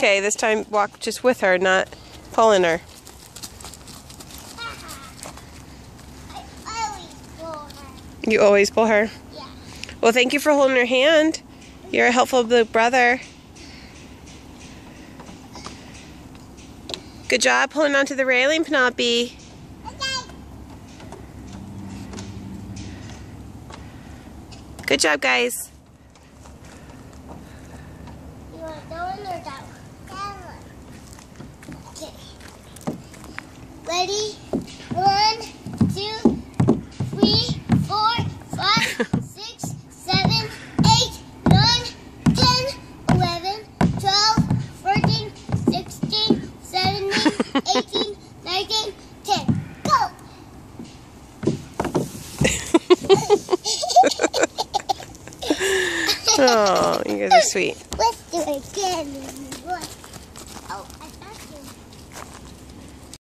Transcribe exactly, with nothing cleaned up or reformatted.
Okay, this time walk just with her, not pulling her. I always pull her. You always pull her? Yeah. Well, thank you for holding her hand. You're a helpful big brother. Good job pulling onto the railing, Penelope. Okay. Good job, guys. You want that one or that one? That one. Okay. Ready? One, two, three, four, five, six, seven, eight, nine, ten, eleven, twelve, thirteen, sixteen, seventeen, eighteen, nineteen, ten. Go! Oh, you guys are sweet. Let's do it again. Oh, I